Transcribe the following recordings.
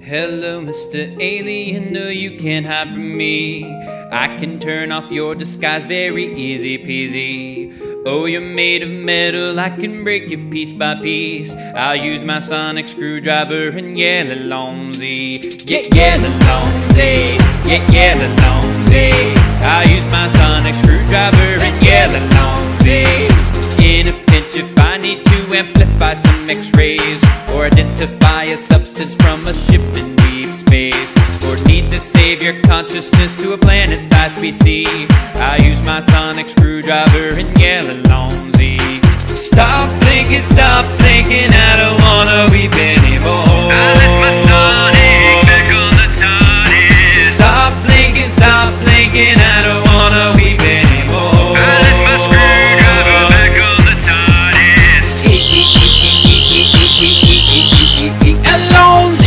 Hello, Mr. Alien, no, you can't hide from me. I can turn off your disguise very easy peasy. Oh, you're made of metal, I can break you piece by piece. I'll use my sonic screwdriver and yell along Z. Yeah, yell along Z. Yeah, yell along Z. I'll use my sonic screwdriver and yell along Z. In a pinch if I need to amplify some x-rays, or identify a substance from a ship in deep space, or need to save your consciousness to a planet-sized PC, I use my sonic screwdriver and yell along Z. Stop blinking, I don't wanna weep anymore. I left my sonic back on the TARDIS. Stop blinking, I don't wanna weep anymore. I left my screwdriver back on the TARDIS. Alone Z.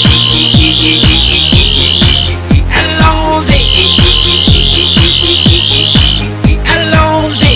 Alone Z. Alone Z.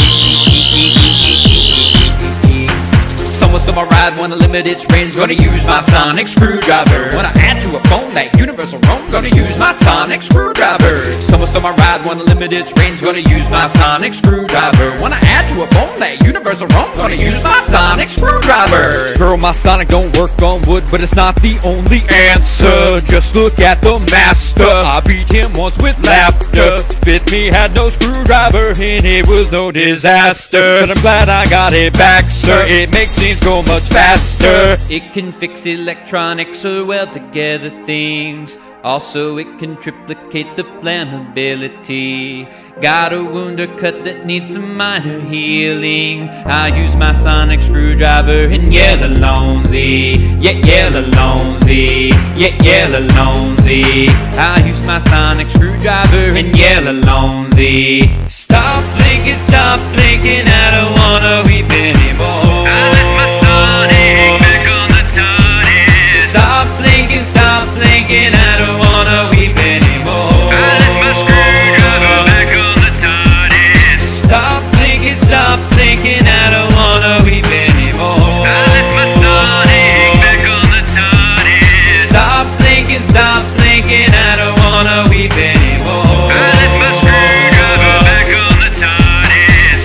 Someone stole my ride, wanna limit its range, gonna use my sonic screwdriver. Wanna add to a phone that universal roam, gonna use my sonic screwdriver. Someone stole my ride, wanna limit its range, gonna use my sonic screwdriver. Wanna add to a phone that universal roam, gonna use my sonic screwdriver. Girl, my sonic don't work on wood, but it's not the only answer. Just look at the master, I beat him once with laughter. Fit me had no screwdriver and it was no disaster. But I'm glad I got it back, sir, it makes things go much faster. It can fix electronics or weld together things. Also it can triplicate the flammability. Got a wound or cut that needs some minor healing, I use my sonic screwdriver and yell along Z. Yeah, yell along Z. Yeah, yell along Z. I use my sonic screwdriver and yell along Z. Stop blinking, I don't wanna weep anymore. I left my sonic back on the TARDIS. Stop blinking, I don't wanna weep anymore. I left my screwdriver back on the TARDIS. Stop blinking, I don't wanna weep anymore. I left my sonic back on the TARDIS. Stop blinking, I don't wanna weep anymore. I left my screwdriver back on the TARDIS.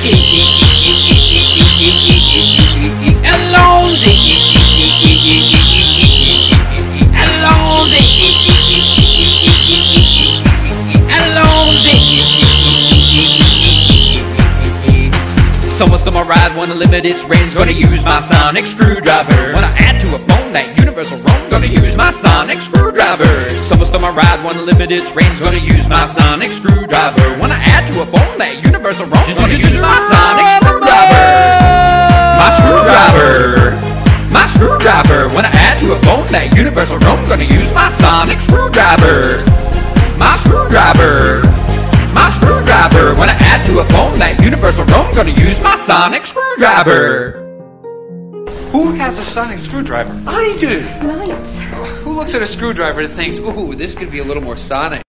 Alone Z. Alone Z. Alone Z. Someone stole my ride, wanna limit its range, gonna use my sonic screwdriver. Wanna add to a phone that universal roam, gonna use my sonic screwdriver. Someone stole my ride, wanna limit its range, gonna use my sonic screwdriver. Wanna add to a phone that universal roam, gonna use my sonic screwdriver. My screwdriver. My screwdriver. Wanna add to a phone that universal roam, gonna use my sonic screwdriver. My screwdriver. My screwdriver. Wanna add to a phone that universal roam, gonna use my sonic screwdriver. Who has a sonic screwdriver? I do! Lights. Who looks at a screwdriver and thinks, ooh, this could be a little more sonic?